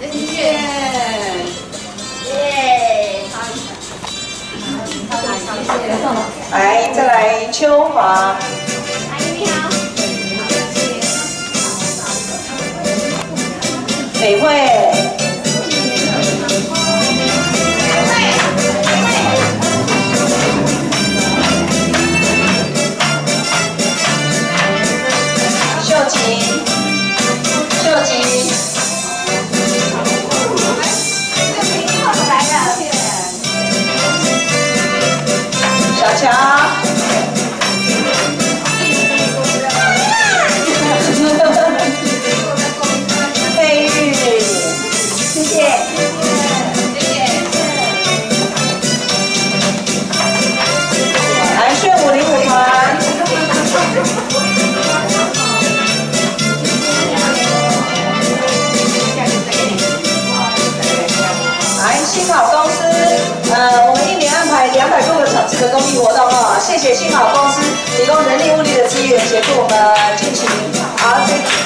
谢谢。 耶！ 来，再来秋华。 阿姨你好。 美惠。 秀吉，小乔，佩玉，谢谢，来炫505团。 新好公司，我们1年安排200多个这个公益活动哦，谢谢新好公司提供人力物力的资源，协助我们进行。好，这。